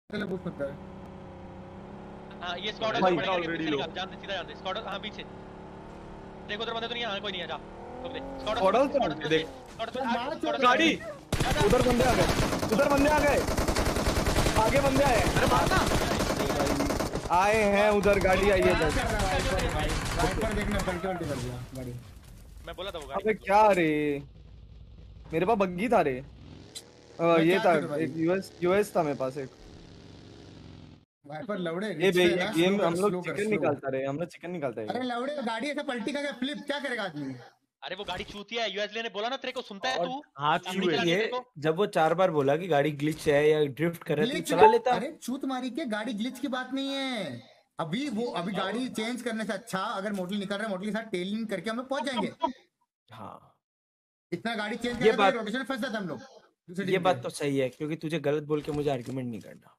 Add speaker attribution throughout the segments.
Speaker 1: चलो पूछ सकता है।
Speaker 2: हां ये स्क्वाड है ऑलरेडी लो जान सीधा जान दे स्क्वाड हां पीछे देखो उधर बंदे तो नहीं है कोई नहीं है जा तो दे स्क्वाड
Speaker 3: देख गाड़ी उधर बंदे आ गए आगे बंदे आए। अरे मारना आए हैं उधर गाड़ी आई है
Speaker 1: वाइपर देखना पलटी उल्टी कर दिया गाड़ी।
Speaker 2: मैं बोला था वो गाड़ी
Speaker 3: अबे क्या रे मेरे पास बग्गी था रे ये था एक यूएस था मेरे पास एक
Speaker 1: वाइपर लौड़े
Speaker 3: ये गेम हम लोग चिकन निकालता है
Speaker 1: अरे लौड़े गाड़ी ऐसा पलटी का फ्लिप क्या करेगा आदमी।
Speaker 2: अरे वो गाड़ी चूतिया है यूएसले ने बोला ना तेरे को सुनता है तू
Speaker 4: हाँ चूती है जब वो 4 बार बोला कि गाड़ी ग्लिच है या ड्रिफ्ट कर रहा है तो चला लेता।
Speaker 1: अरे चूत मारी के गाड़ी ग्लिच की बात नहीं है अभी गाड़ी चेंज करने से अच्छा अगर मोटली निकल रहा है मोटली के साथ टेलिंग करके हम लोग पहुंच जाएंगे।
Speaker 4: हाँ
Speaker 1: इतना गाड़ी चेंज करके रोटेशन फंस जाता हम लोग।
Speaker 4: ये बात तो सही है क्योंकि तुझे गलत बोल के मुझे आर्गुमेंट नहीं करना।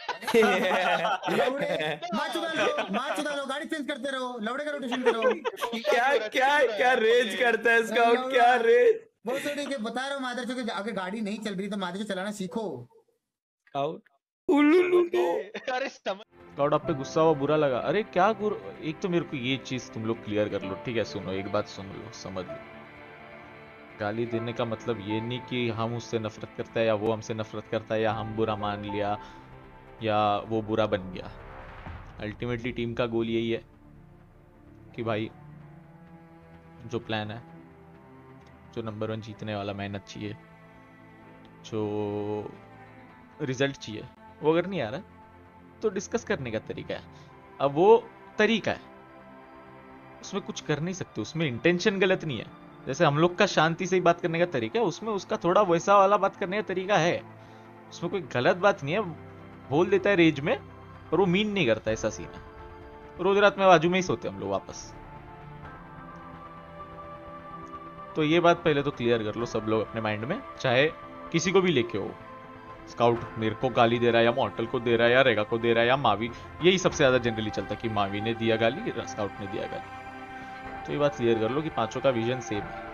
Speaker 1: मार चुदा लो गाड़ी चेंज करते रहो लौड़े का रोटेशन करो।
Speaker 4: क्या रेज करता है स्काउट क्या रेज
Speaker 1: बहुत सही है बता रहा हूँ मादर चो कि अगर गाड़ी नहीं चल रही तो मादर चो चलाना सीखो।
Speaker 4: स्काउट
Speaker 2: अरे
Speaker 5: स्काउट आप पे गुस्सा हुआ बुरा लगा। अरे क्या एक तो मेरे को ये चीज तुम लोग क्लियर कर लो ठीक है। सुनो एक बात सुन लो समझ लो गाली देने का मतलब ये नहीं कि हम उससे नफरत करता है या वो हमसे नफरत करता है या हम बुरा मान लिया या वो बुरा बन गया। अल्टीमेटली टीम का गोल यही है कि भाई जो प्लान है जो नंबर 1 जीतने वाला मेहनत चाहिए जो रिजल्ट चाहिए वो अगर नहीं आ रहा तो डिस्कस करने का तरीका है। अब वो तरीका है उसमें कुछ कर नहीं सकते उसमें इंटेंशन गलत नहीं है। जैसे हम लोग का शांति से ही बात करने का तरीका है उसमें उसका थोड़ा वैसा वाला बात करने का तरीका है। उसमें कोई गलत बात नहीं है बोल देता है रेज में और वो मीन नहीं करता ऐसा सीन है। रोज रात में बाजू में ही सोते हम लोग वापस। तो ये बात पहले तो क्लियर कर लो सब लोग अपने माइंड में चाहे किसी को भी लेके हो। स्काउट मेरे को गाली दे रहा है या मॉर्टल को दे रहा है या रेगा को दे रहा है या मावी यही सबसे ज्यादा जनरली चलता है कि मावी ने दिया गाली स्काउट ने दिया गाली। तो ये बात क्लियर कर लो कि पांचों का विजन सेम है।